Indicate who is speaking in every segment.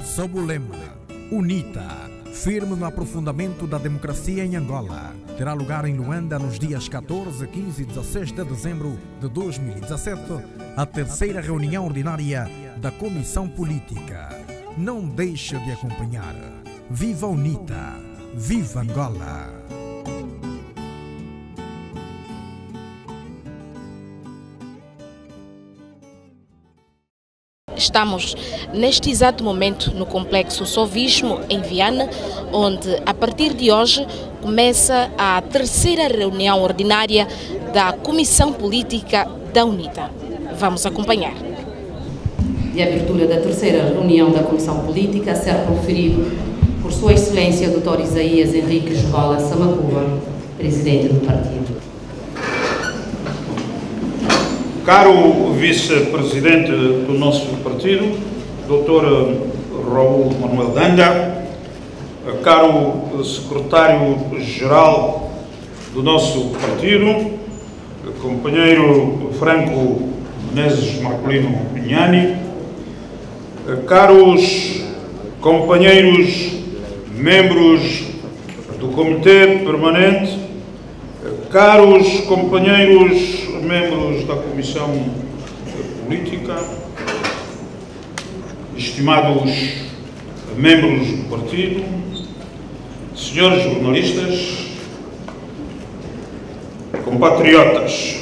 Speaker 1: sob o lema UNITA, firme no aprofundamento da democracia em Angola, terá lugar em Luanda nos dias 14, 15 e 16 de dezembro de 2017, a terceira reunião ordinária da Comissão Política. Não deixe de acompanhar. Viva a UNITA! Viva Angola!
Speaker 2: Estamos neste exato momento no Complexo Sovismo, em Viana, onde a partir de hoje começa a terceira reunião ordinária da Comissão Política da UNITA. Vamos acompanhar.
Speaker 3: De abertura da terceira reunião da Comissão Política a ser proferido por Sua Excelência Dr. Isaías Henrique Jogola Samacuva, Presidente do Partido.
Speaker 4: Caro Vice-Presidente do nosso partido, Dr. Raul Manuel Danda, caro Secretário-Geral do nosso partido, companheiro Franco Menezes Marcolino Pinhani, caros companheiros membros do Comitê Permanente, caros companheiros membros da Comissão Política, estimados membros do partido, senhores jornalistas, compatriotas,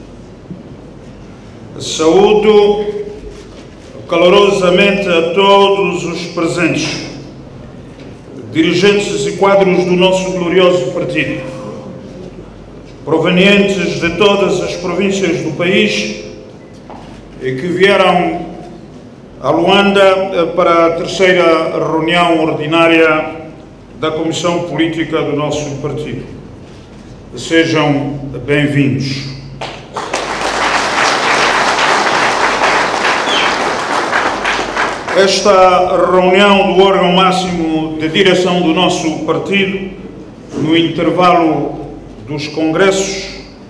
Speaker 4: saúdo calorosamente a todos os presentes, dirigentes e quadros do nosso glorioso partido, provenientes de todas as províncias do país e que vieram a Luanda para a terceira reunião ordinária da Comissão Política do nosso partido. Sejam bem-vindos. Esta reunião do órgão máximo de direção do nosso partido, no intervalo dos congressos,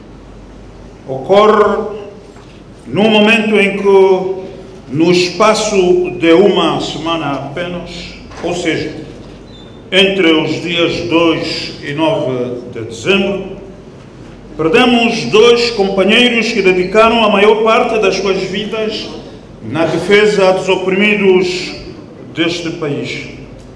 Speaker 4: ocorre num momento em que, no espaço de uma semana apenas, ou seja, entre os dias 2 e 9 de dezembro, perdemos dois companheiros que dedicaram a maior parte das suas vidas na defesa dos oprimidos deste país.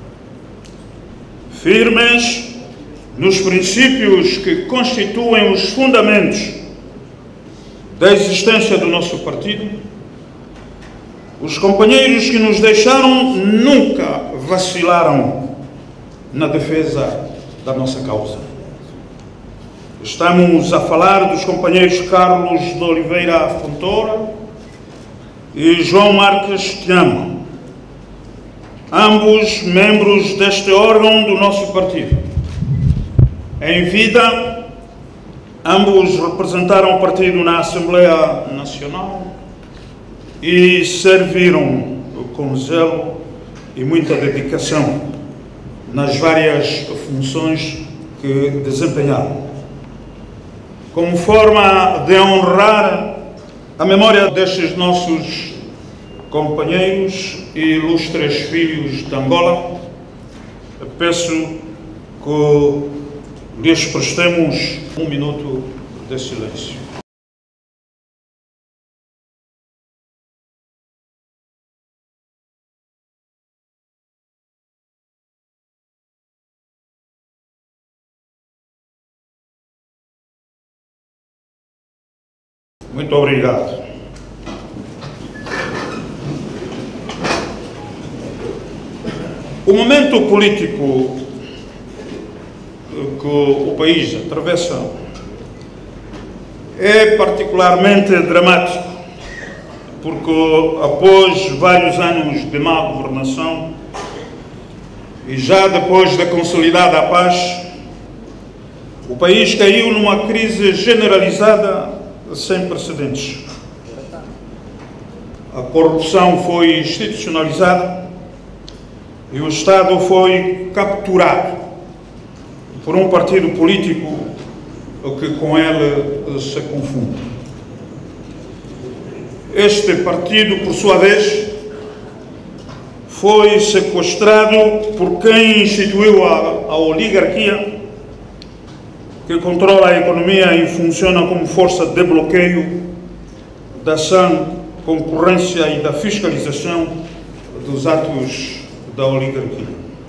Speaker 4: Firmes nos princípios que constituem os fundamentos da existência do nosso partido, os companheiros que nos deixaram nunca vacilaram na defesa da nossa causa. Estamos a falar dos companheiros Carlos de Oliveira Fontoura e João Marques Tiama, ambos membros deste órgão do nosso partido. Em vida, ambos representaram o partido na Assembleia Nacional e serviram com zelo e muita dedicação nas várias funções que desempenharam. Como forma de honrar a memória destes nossos companheiros e ilustres filhos de Angola, peço que lhes prestemos um minuto de silêncio. Muito obrigado. O momento político que o país atravessa é particularmente dramático, porque após vários anos de má governação e já depois da consolidada paz, o país caiu numa crise generalizada sem precedentes. A corrupção foi institucionalizada e o Estado foi capturado por um partido político que com ele se confunde. Este partido, por sua vez, foi sequestrado por quem instituiu a oligarquia, que controla a economia e funciona como força de bloqueio da sã concorrência e da fiscalização dos atos da oligarquia.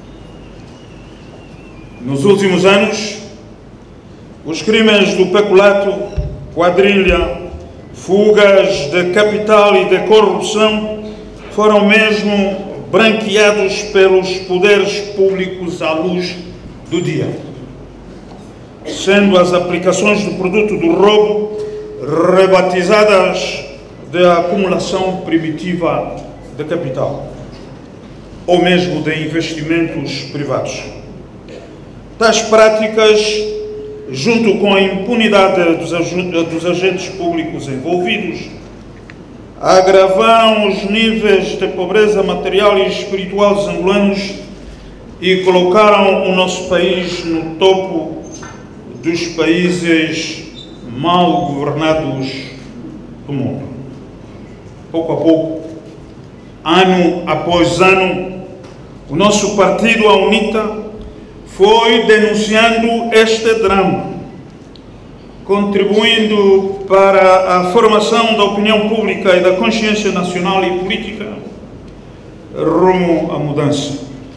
Speaker 4: Nos últimos anos, os crimes do peculato, quadrilha, fugas de capital e de corrupção foram mesmo branqueados pelos poderes públicos à luz do dia, sendo as aplicações do produto do roubo rebatizadas de acumulação primitiva de capital, ou mesmo de investimentos privados. Tais práticas, junto com a impunidade dos agentes públicos envolvidos, agravaram os níveis de pobreza material e espiritual dos angolanos e colocaram o nosso país no topo dos países mal governados do mundo. Pouco a pouco, ano após ano, o nosso partido, a UNITA, foi denunciando este drama, contribuindo para a formação da opinião pública e da consciência nacional e política rumo à mudança.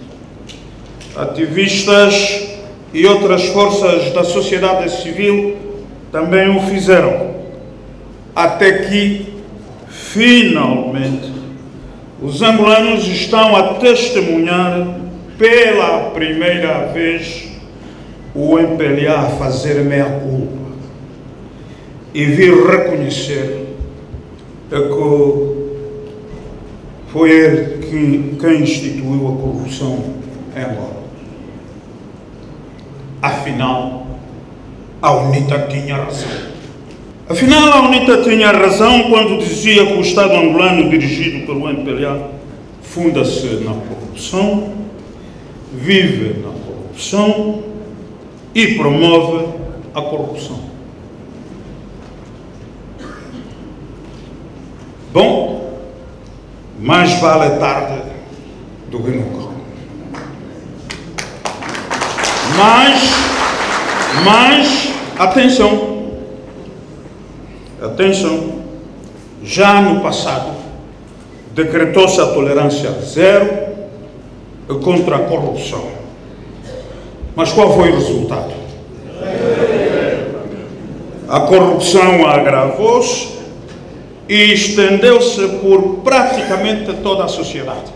Speaker 4: Ativistas e outras forças da sociedade civil também o fizeram, até que, finalmente, os angolanos estão a testemunhar pela primeira vez o MPLA a fazer meia-culpa e vir reconhecer que foi ele quem instituiu a corrupção em Angola. Afinal, a UNITA tinha razão. Afinal, a UNITA tinha razão quando dizia que o Estado angolano, dirigido pelo MPLA, funda-se na corrupção, vive na corrupção e promove a corrupção. Bom, mais vale tarde do que nunca. Mas atenção, já no passado decretou-se a tolerância zero contra a corrupção. Mas qual foi o resultado? A corrupção agravou-se e estendeu-se por praticamente toda a sociedade.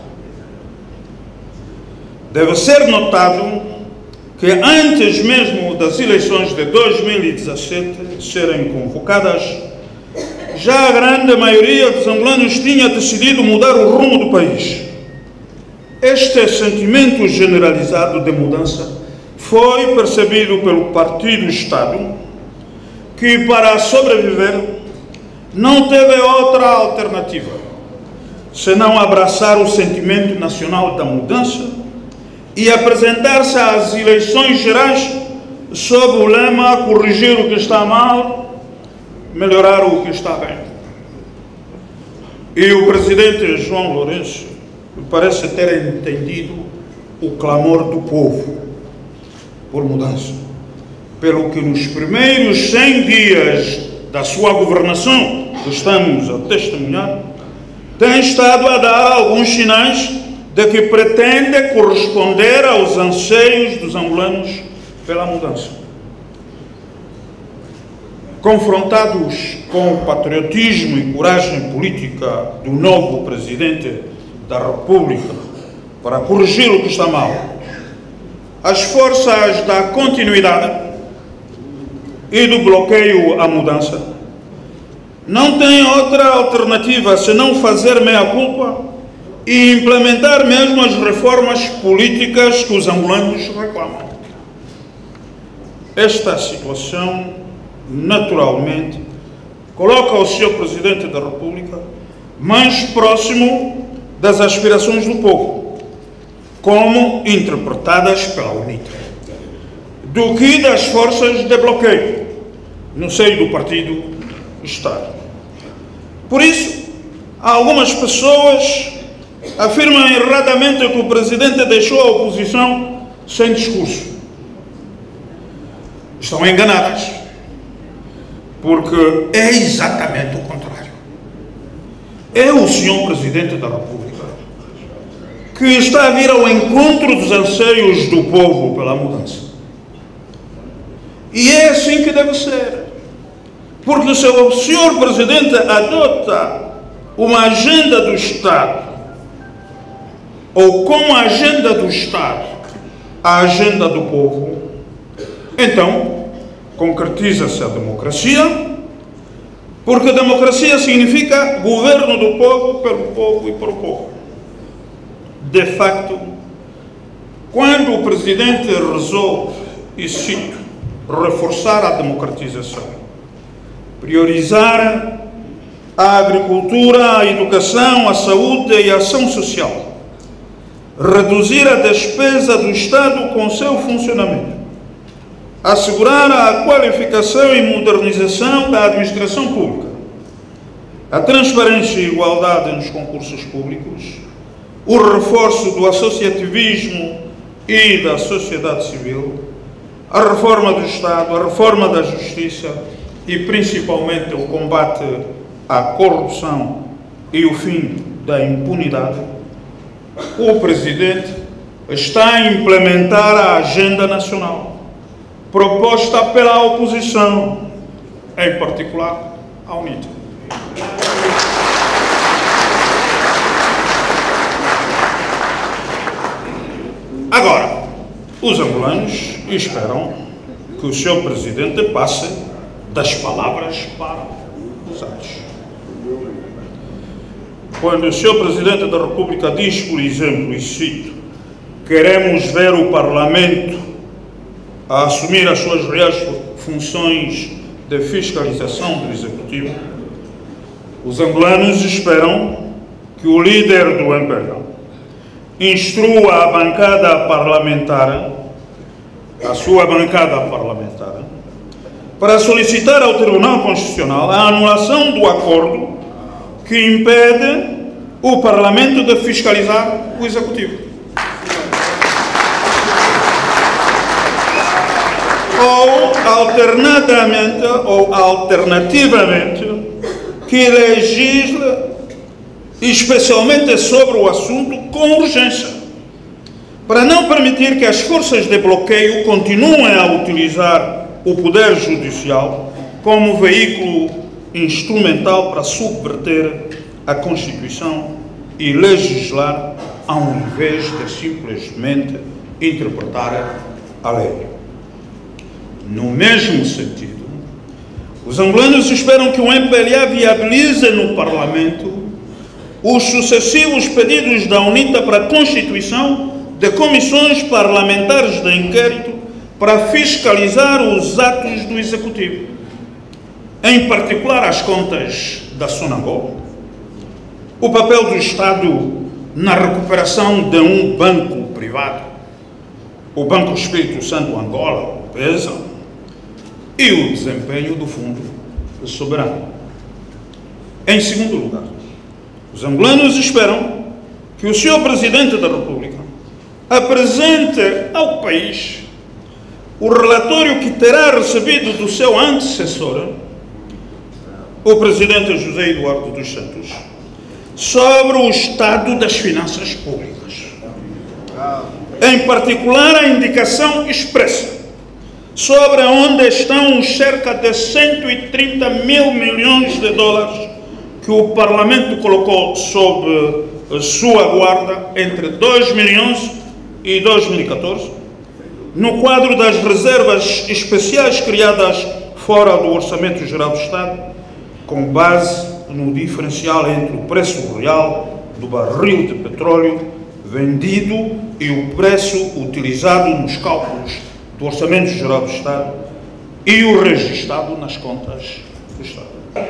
Speaker 4: Deve ser notado que antes mesmo das eleições de 2017 serem convocadas, já a grande maioria dos angolanos tinha decidido mudar o rumo do país. Este sentimento generalizado de mudança foi percebido pelo Partido Estado, que para sobreviver não teve outra alternativa senão abraçar o sentimento nacional da mudança e apresentar-se às eleições gerais sob o lema corrigir o que está mal, melhorar o que está bem. E o presidente João Lourenço parece ter entendido o clamor do povo por mudança, pelo que nos primeiros 100 dias da sua governação, que estamos a testemunhar, tem estado a dar alguns sinais de que pretende corresponder aos anseios dos angolanos pela mudança. Confrontados com o patriotismo e coragem política do novo presidente da República para corrigir o que está mal, as forças da continuidade e do bloqueio à mudança não têm outra alternativa senão fazer meia-culpa e implementar mesmo as reformas políticas que os angolanos reclamam. Esta situação, naturalmente, coloca o Sr. Presidente da República mais próximo das aspirações do povo, como interpretadas pela UNITA, do que das forças de bloqueio no seio do Partido Estado. Por isso, há algumas pessoas afirmam erradamente que o Presidente deixou a oposição sem discurso. Estão enganadas, porque é exatamente o contrário. É o Sr. Presidente da República que está a vir ao encontro dos anseios do povo pela mudança. E é assim que deve ser. Porque se o Sr. Presidente adota uma agenda do Estado, ou como agenda do Estado, a agenda do povo, então concretiza-se a democracia, porque democracia significa governo do povo, pelo povo e para o povo. De facto, quando o Presidente resolve, e cito, reforçar a democratização, priorizar a agricultura, a educação, a saúde e a ação social, reduzir a despesa do Estado com seu funcionamento, assegurar a qualificação e modernização da administração pública, a transparência e igualdade nos concursos públicos, o reforço do associativismo e da sociedade civil, a reforma do Estado, a reforma da Justiça e principalmente o combate à corrupção e o fim da impunidade, o Presidente está a implementar a agenda nacional proposta pela oposição, em particular a UNITA. Agora, os angolanos esperam que o Sr. Presidente passe das palavras para os atos. Quando o Sr. Presidente da República diz, por exemplo, e cito, queremos ver o Parlamento a assumir as suas reais funções de fiscalização do Executivo, os angolanos esperam que o líder do MPLA instrua a bancada parlamentar, a sua bancada parlamentar, para solicitar ao Tribunal Constitucional a anulação do acordo que impede o Parlamento de fiscalizar o Executivo. Ou alternativamente, que legisle especialmente sobre o assunto com urgência, para não permitir que as forças de bloqueio continuem a utilizar o Poder Judicial como veículo instrumental para subverter a Constituição e legislar ao invés de simplesmente interpretar a lei. No mesmo sentido, os angolanos esperam que o MPLA viabilize no Parlamento os sucessivos pedidos da UNITA para a constituição de comissões parlamentares de inquérito para fiscalizar os atos do Executivo, em particular as contas da Sonangol, o papel do Estado na recuperação de um banco privado, o Banco Espírito Santo Angola, o PESA, e o desempenho do Fundo Soberano. Em segundo lugar, os angolanos esperam que o Sr. Presidente da República apresente ao país o relatório que terá recebido do seu antecessor, o Presidente José Eduardo dos Santos, sobre o estado das finanças públicas. Em particular, a indicação expressa sobre onde estão os cerca de 130 mil milhões de dólares que o Parlamento colocou sob sua guarda entre 2011 e 2014, no quadro das reservas especiais criadas fora do Orçamento Geral do Estado, com base no diferencial entre o preço real do barril de petróleo vendido e o preço utilizado nos cálculos do Orçamento Geral do Estado e o registado nas contas do Estado.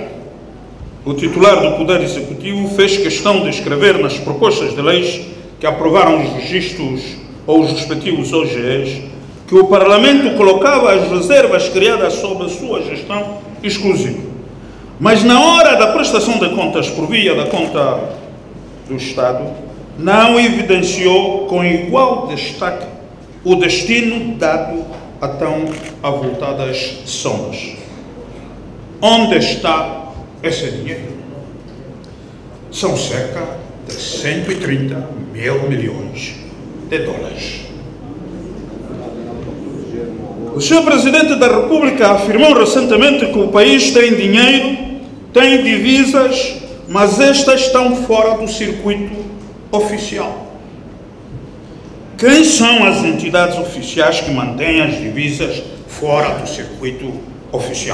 Speaker 4: O titular do Poder Executivo fez questão de escrever nas propostas de leis que aprovaram os registros ou os respectivos OGEs que o Parlamento colocava as reservas criadas sob a sua gestão exclusiva. Mas na hora da prestação de contas por via da conta do Estado, não evidenciou com igual destaque o destino dado a tão avultadas somas. Onde está esse dinheiro? São cerca de 130 mil milhões de dólares. O Sr. Presidente da República afirmou recentemente que o país tem dinheiro, tem divisas, mas estas estão fora do circuito oficial. Quem são as entidades oficiais que mantêm as divisas fora do circuito oficial?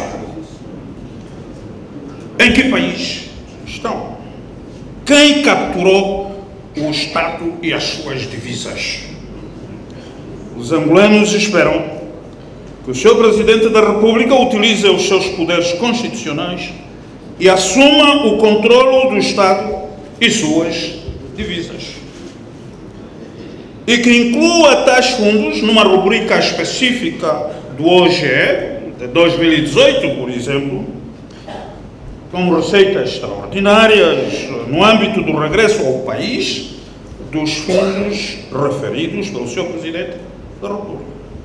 Speaker 4: Em que país estão? Quem capturou o Estado e as suas divisas? Os angolanos esperam que o Sr. Presidente da República utilize os seus poderes constitucionais e assuma o controle do Estado e suas divisas. E que inclua tais fundos numa rubrica específica do OGE, de 2018, por exemplo, como receitas extraordinárias no âmbito do regresso ao país dos fundos referidos pelo Sr. Presidente da República.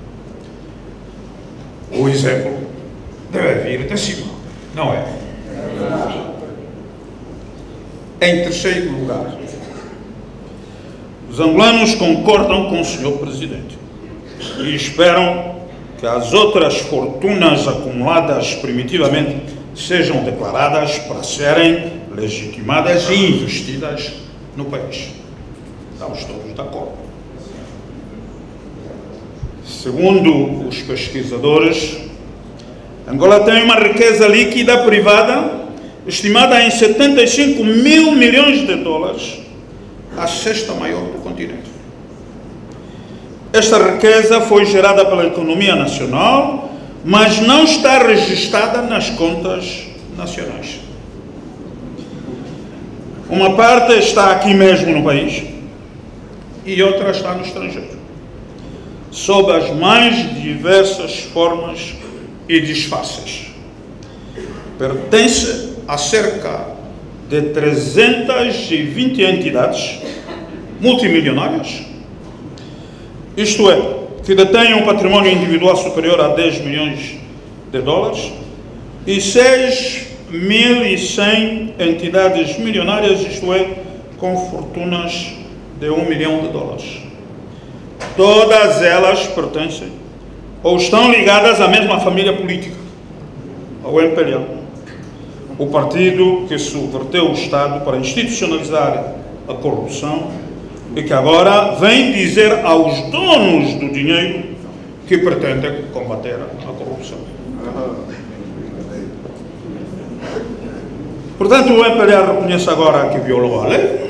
Speaker 4: O exemplo deve vir de cima, não é? Em terceiro lugar, os angolanos concordam com o Sr. Presidente e esperam que as outras fortunas acumuladas primitivamente sejam declaradas para serem legitimadas e investidas no país. Estamos todos de acordo. Segundo os pesquisadores, Angola tem uma riqueza líquida privada estimada em 75 mil milhões de dólares, a sexta maior do continente. Esta riqueza foi gerada pela economia nacional, mas não está registrada nas contas nacionais. Uma parte está aqui mesmo no país e outra está no estrangeiro, sob as mais diversas formas e disfarces. Pertence a cerca de 320 entidades multimilionárias, isto é, que detêm um património individual superior a 10 milhões de dólares, e 6.100 entidades milionárias, isto é, com fortunas de 1 milhão de dólares. Todas elas pertencem ou estão ligadas à mesma família política, ao MPLA, o partido que subverteu o Estado para institucionalizar a corrupção e que agora vem dizer aos donos do dinheiro que pretendem combater a corrupção. Portanto, o MPLA reconhece agora que violou a lei,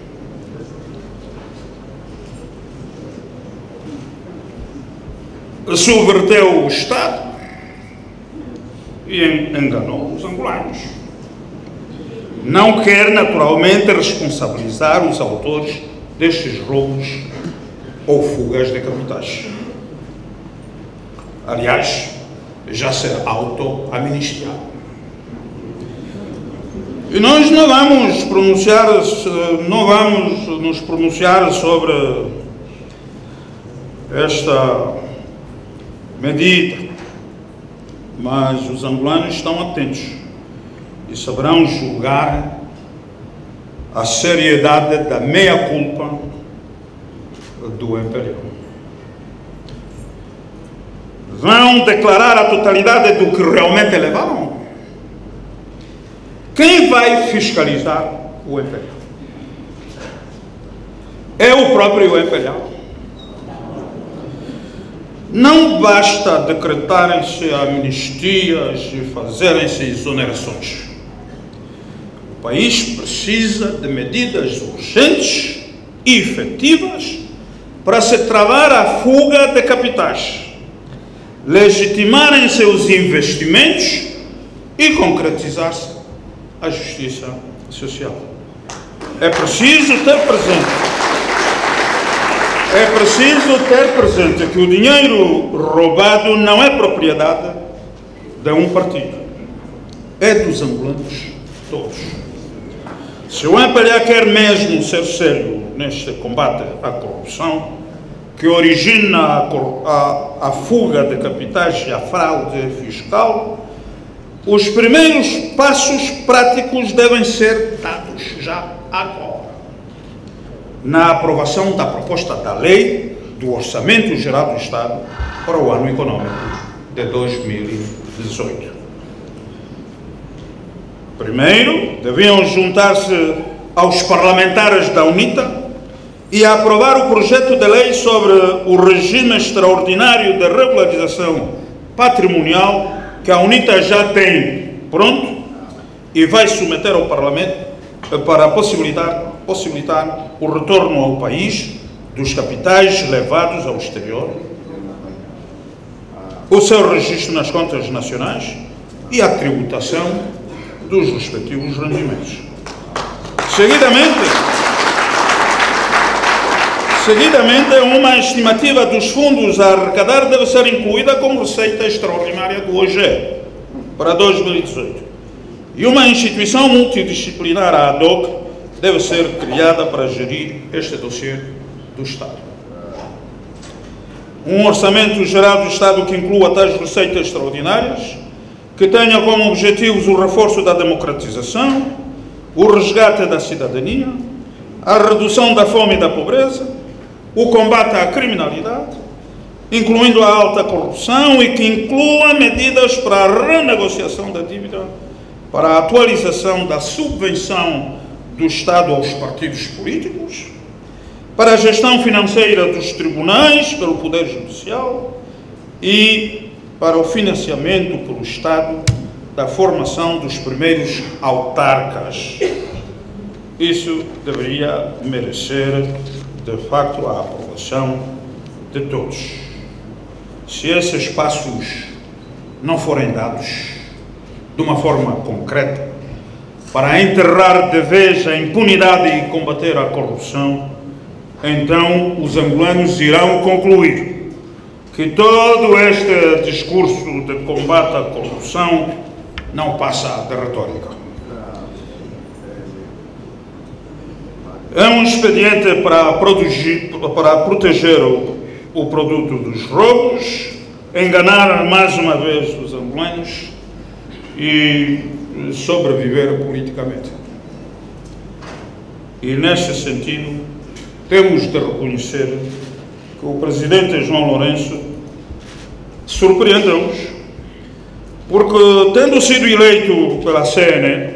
Speaker 4: subverteu o Estado e enganou os angolanos. Não quer, naturalmente, responsabilizar os autores destes roubos ou fugas de capitais. Aliás, já ser auto-amnistiado. E nós não vamos nos pronunciar sobre esta medida, mas os angolanos estão atentos e saberão julgar a seriedade da meia-culpa do MPLA. Vão declarar a totalidade do que realmente levaram? Quem vai fiscalizar o MPLA? É o próprio MPLA? Não basta decretarem-se amnistias e fazerem-se exonerações. O país precisa de medidas urgentes e efetivas para se travar a fuga de capitais, legitimarem seus investimentos e concretizar-se a justiça social. É preciso ter presente que o dinheiro roubado não é propriedade de um partido, é dos angolanos todos. Se o MPLA quer mesmo ser sério neste combate à corrupção, que origina a fuga de capitais e a fraude fiscal, os primeiros passos práticos devem ser dados já agora, na aprovação da proposta da lei do Orçamento Geral do Estado para o ano econômico de 2018. Primeiro, deviam juntar-se aos parlamentares da UNITA e aprovar o projeto de lei sobre o regime extraordinário de regularização patrimonial que a UNITA já tem pronto e vai submeter ao Parlamento para possibilitar o retorno ao país dos capitais levados ao exterior, o seu registro nas contas nacionais e a tributação dos respectivos rendimentos. Seguidamente, uma estimativa dos fundos a arrecadar deve ser incluída como receita extraordinária do OGE para 2018. E uma instituição multidisciplinar ad hoc deve ser criada para gerir este dossiê do Estado. Um orçamento geral do Estado que inclua tais receitas extraordinárias, que tenha como objetivos o reforço da democratização, o resgate da cidadania, a redução da fome e da pobreza, o combate à criminalidade, incluindo a alta corrupção, e que inclua medidas para a renegociação da dívida, para a atualização da subvenção do Estado aos partidos políticos, para a gestão financeira dos tribunais pelo Poder Judicial e para o financiamento pelo Estado da formação dos primeiros autarcas. Isso deveria merecer, de facto, a aprovação de todos. Se esses passos não forem dados de uma forma concreta para enterrar de vez a impunidade e combater a corrupção, então os angolanos irão concluir que todo este discurso de combate à corrupção não passa de retórica. É um expediente para proteger o produto dos roubos, enganar mais uma vez os angolanos e sobreviver politicamente. E neste sentido, temos de reconhecer que o presidente João Lourenço surpreendeu-nos, porque, tendo sido eleito pela CNE,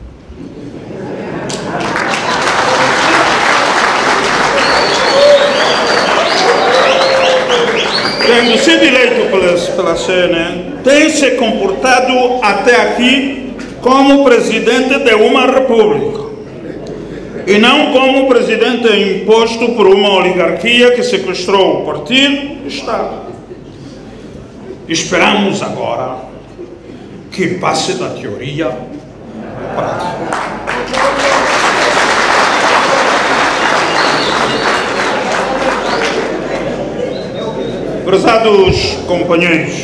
Speaker 4: pela CNE, tem se comportado até aqui como presidente de uma república e não como presidente imposto por uma oligarquia que sequestrou o partido e o Estado. Esperamos agora que passe da teoria à prática. Prezados companheiros,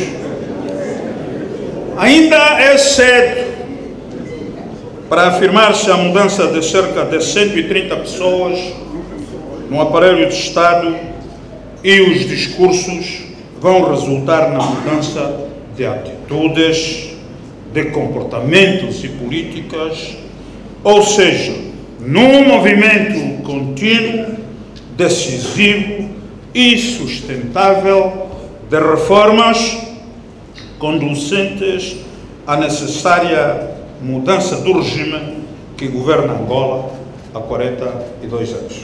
Speaker 4: ainda é cedo para afirmar-se a mudança de cerca de 130 pessoas no aparelho de Estado e os discursos vão resultar na mudança de atitudes, de comportamentos e políticas, ou seja, num movimento contínuo, decisivo e sustentável de reformas conducentes à necessária mudança do regime que governa Angola há 42 anos.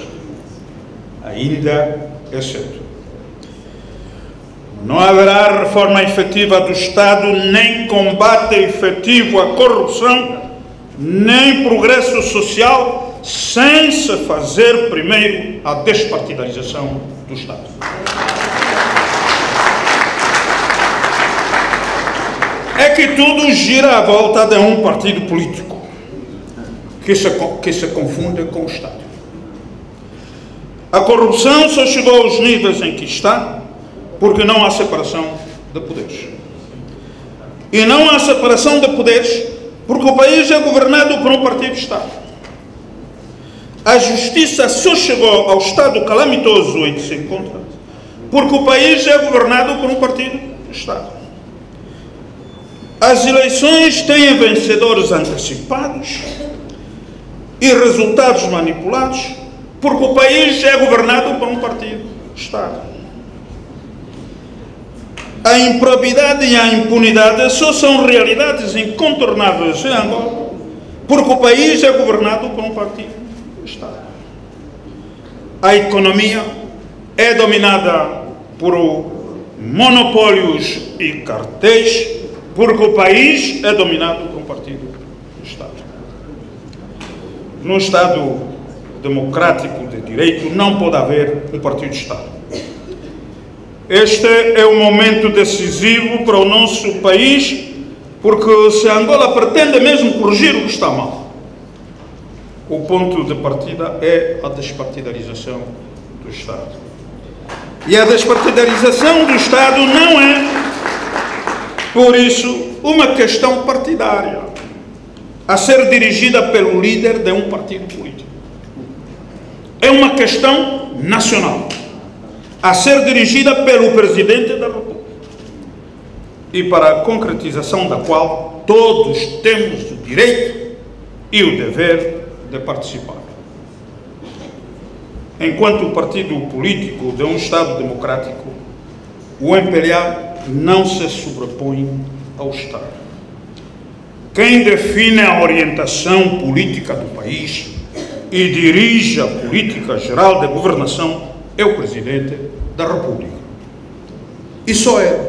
Speaker 4: Ainda é cedo. Não haverá reforma efetiva do Estado, nem combate efetivo à corrupção, nem progresso social, sem se fazer primeiro a despartidarização do Estado. É que tudo gira à volta de um partido político que se confunde com o Estado. A corrupção só chegou aos níveis em que está porque não há separação de poderes. E não há separação de poderes porque o país é governado por um partido de Estado. A justiça só chegou ao estado calamitoso em que se encontra porque o país é governado por um partido do Estado. As eleições têm vencedores antecipados e resultados manipulados porque o país é governado por um partido do Estado. A improbidade e a impunidade só são realidades incontornáveis em Angola porque o país é governado por um partido do Estado. A economia é dominada por monopólios e cartéis porque o país é dominado por um partido do Estado. No Estado democrático de direito não pode haver um partido de Estado. Este é um momento decisivo para o nosso país, porque se Angola pretende mesmo corrigir o que está mal, o ponto de partida é a despartidarização do Estado. E a despartidarização do Estado não é, por isso, uma questão partidária a ser dirigida pelo líder de um partido político. É uma questão nacional a ser dirigida pelo Presidente da República e para a concretização da qual todos temos o direito e o dever de participar. Enquanto partido político de um Estado democrático, o MPLA não se sobrepõe ao Estado. Quem define a orientação política do país e dirige a política geral de governação é o Presidente da República. E só é.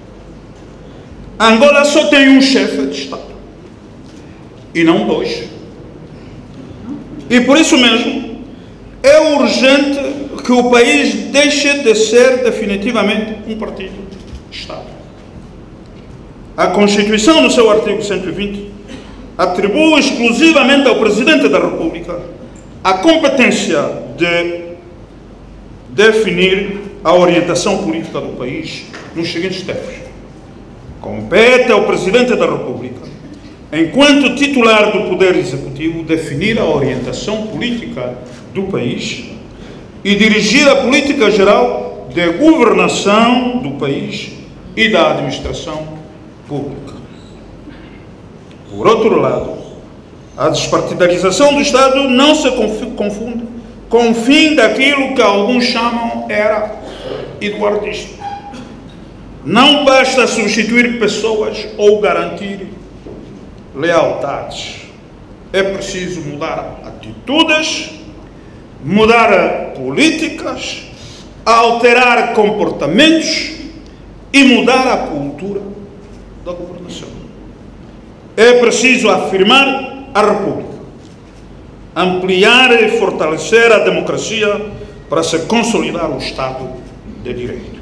Speaker 4: Angola só tem um chefe de Estado. E não dois. E por isso mesmo, é urgente que o país deixe de ser definitivamente um partido de Estado. A Constituição, no seu artigo 120, atribui exclusivamente ao Presidente da República a competência de definir a orientação política do país nos seguintes termos. Compete ao Presidente da República, enquanto titular do Poder Executivo, definir a orientação política do país e dirigir a política geral de governação do país e da administração pública. Por outro lado, a despartidarização do Estado não se confunde com o fim daquilo que alguns chamam era eduardista. Não basta substituir pessoas ou garantir lealdades. É preciso mudar atitudes, mudar políticas, alterar comportamentos e mudar a cultura da governação. É preciso afirmar a República, ampliar e fortalecer a democracia para se consolidar o Estado de Direito.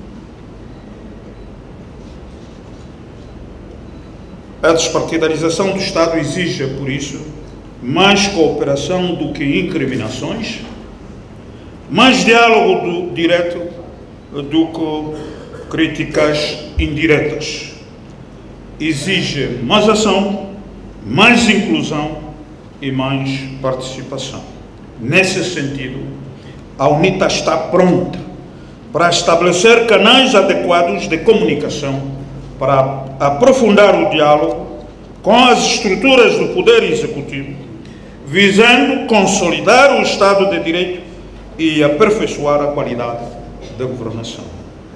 Speaker 4: A despartidarização do Estado exige, por isso, mais cooperação do que incriminações, mais diálogo direto do que críticas indiretas. Exige mais ação, mais inclusão e mais participação. Nesse sentido, a UNITA está pronta para estabelecer canais adequados de comunicação para aprofundar o diálogo com as estruturas do Poder Executivo, visando consolidar o Estado de Direito e aperfeiçoar a qualidade da governação.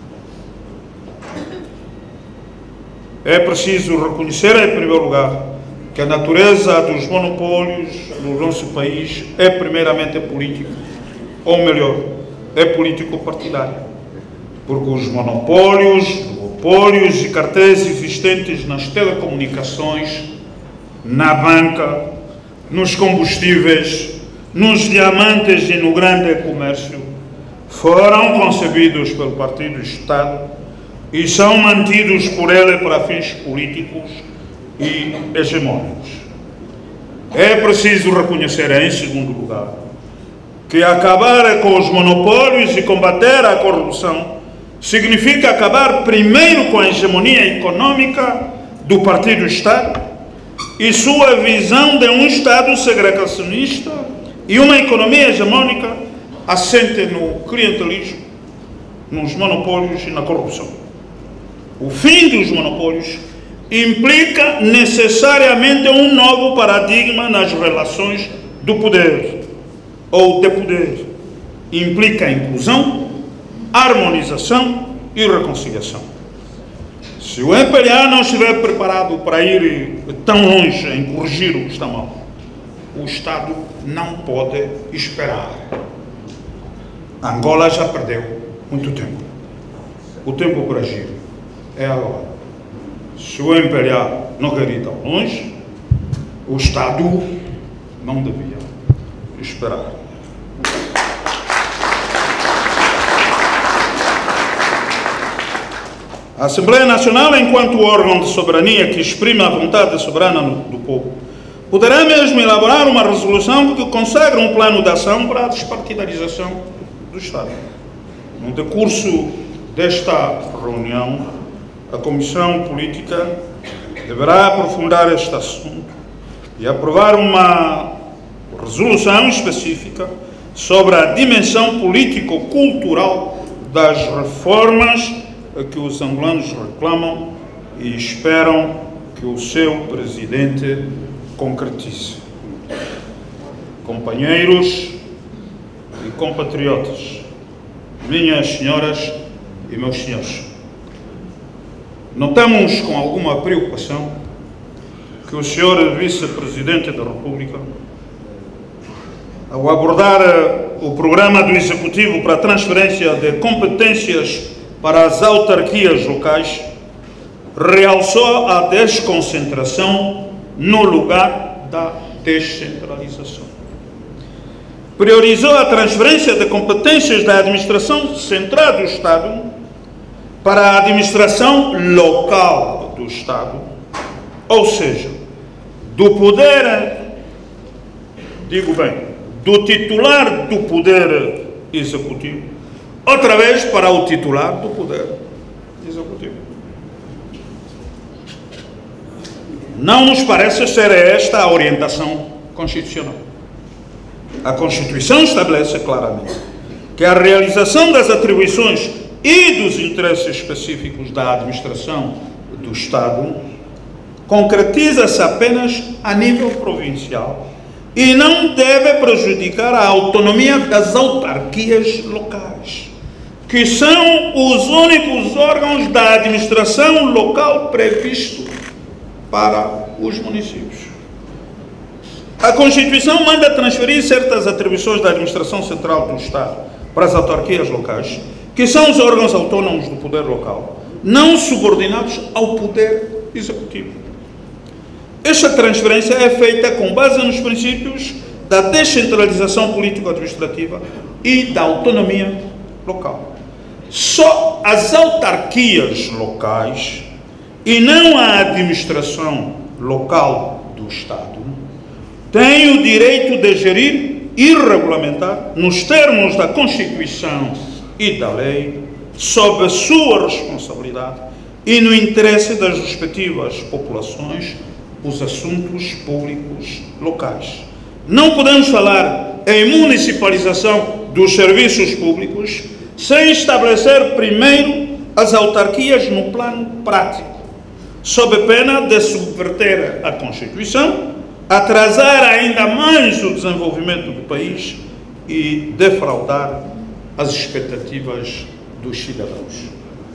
Speaker 4: É preciso reconhecer, em primeiro lugar, que a natureza dos monopólios no nosso país é primeiramente política, ou melhor, é político-partidária, porque os monopólios, duopólios e cartéis existentes nas telecomunicações, na banca, nos combustíveis, nos diamantes e no grande comércio foram concebidos pelo Partido Estado e são mantidos por ele para fins políticos e hegemônicos. É preciso reconhecer, em segundo lugar, que acabar com os monopólios e combater a corrupção significa acabar primeiro com a hegemonia econômica do Partido Estado e sua visão de um Estado segregacionista e uma economia hegemônica assente no clientelismo, nos monopólios e na corrupção. O fim dos monopólios implica necessariamente um novo paradigma nas relações do poder ou de poder. Implica inclusão, harmonização e reconciliação. Se o MPLA não estiver preparado para ir tão longe em corrigir o que está mal, o Estado não pode esperar. Angola já perdeu muito tempo. O tempo para agir é agora. Se o MPLA não quer ir tão longe, o Estado não devia esperar. A Assembleia Nacional, enquanto órgão de soberania que exprime a vontade soberana do povo, poderá mesmo elaborar uma resolução que consagra um plano de ação para a despartidarização do Estado. No decurso desta reunião, a Comissão Política deverá aprofundar este assunto e aprovar uma resolução específica sobre a dimensão político-cultural das reformas que os angolanos reclamam e esperam que o seu presidente concretize. Companheiros e compatriotas, minhas senhoras e meus senhores, notamos com alguma preocupação que o senhor vice-presidente da República, ao abordar o programa do Executivo para a transferência de competências para as autarquias locais, realçou a desconcentração no lugar da descentralização. Priorizou a transferência de competências da administração central do Estado para a administração local do Estado, ou seja, do poder, digo bem, do titular do poder executivo, outra vez para o titular do poder executivo. Não nos parece ser esta a orientação constitucional. A Constituição estabelece claramente que a realização das atribuições e dos interesses específicos da administração do Estado concretiza-se apenas a nível provincial e não deve prejudicar a autonomia das autarquias locais, que são os únicos órgãos da administração local previsto para os municípios. A Constituição manda transferir certas atribuições da administração central do Estado para as autarquias locais, que são os órgãos autônomos do poder local, não subordinados ao poder executivo. Esta transferência é feita com base nos princípios da descentralização político-administrativa e da autonomia local. Só as autarquias locais e não a administração local do Estado têm o direito de gerir e regulamentar, nos termos da Constituição e da lei, sob a sua responsabilidade e no interesse das respectivas populações, os assuntos públicos locais. Não podemos falar em municipalização dos serviços públicos sem estabelecer primeiro as autarquias no plano prático, sob pena de subverter a Constituição, atrasar ainda mais o desenvolvimento do país e defraudar as expectativas dos cidadãos.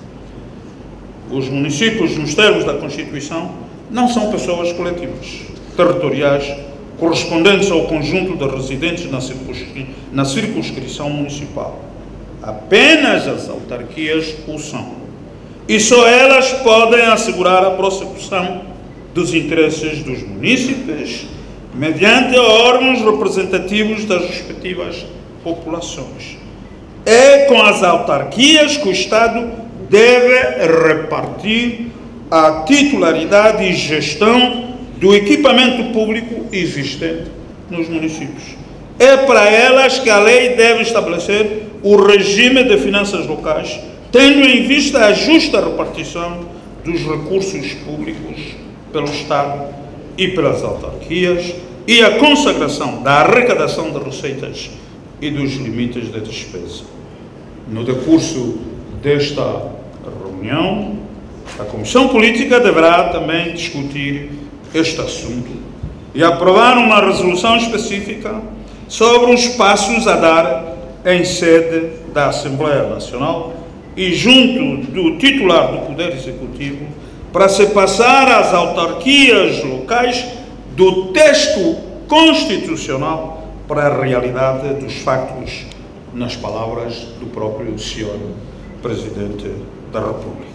Speaker 4: Os municípios, nos termos da Constituição, não são pessoas coletivas, territoriais, correspondentes ao conjunto de residentes na circunscrição municipal. Apenas as autarquias o são. E só elas podem assegurar a prossecução dos interesses dos munícipes mediante órgãos representativos das respectivas populações. É com as autarquias que o Estado deve repartir a titularidade e gestão do equipamento público existente nos municípios. É para elas que a lei deve estabelecer o regime de finanças locais, tendo em vista a justa repartição dos recursos públicos pelo Estado e pelas autarquias, e a consagração da arrecadação de receitas e dos limites de despesa. No decurso desta reunião, a Comissão Política deverá também discutir este assunto e aprovar uma resolução específica sobre os passos a dar em sede da Assembleia Nacional e junto do titular do Poder Executivo para se passar às autarquias locais do texto constitucional para a realidade dos factos, nas palavras do próprio Sr. Presidente da República.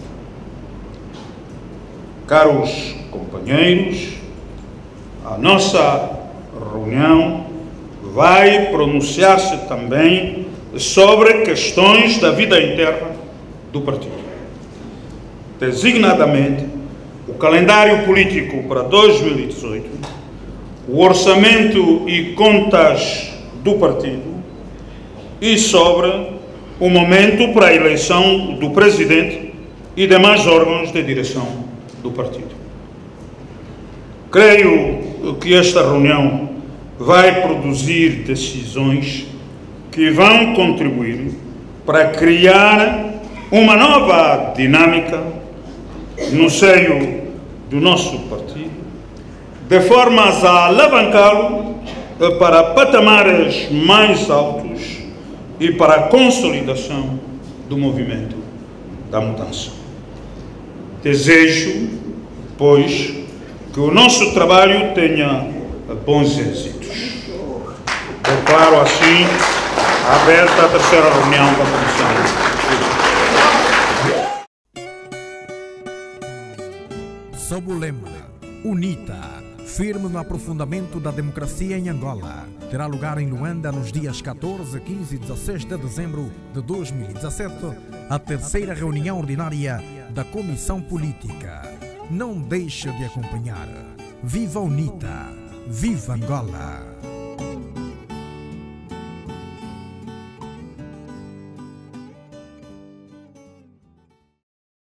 Speaker 4: Caros companheiros, a nossa reunião vai pronunciar-se também sobre questões da vida interna do partido. Designadamente, o calendário político para 2018, o orçamento e contas do partido e sobre o momento para a eleição do presidente e demais órgãos de direção do partido. Creio que esta reunião vai produzir decisões que vão contribuir para criar uma nova dinâmica no seio do nosso partido, de formas a alavancá-lo para patamares mais altos e para a consolidação do movimento da mudança. Desejo, pois, que o nosso trabalho tenha bons êxitos. Declaro assim aberta a terceira reunião da Comissão.
Speaker 1: Sob o lema UNITA, firme no aprofundamento da democracia em Angola, terá lugar em Luanda nos dias 14, 15 e 16 de dezembro de 2017, a terceira reunião ordinária da Comissão Política. Não deixe de acompanhar. Viva a UNITA! Viva Angola!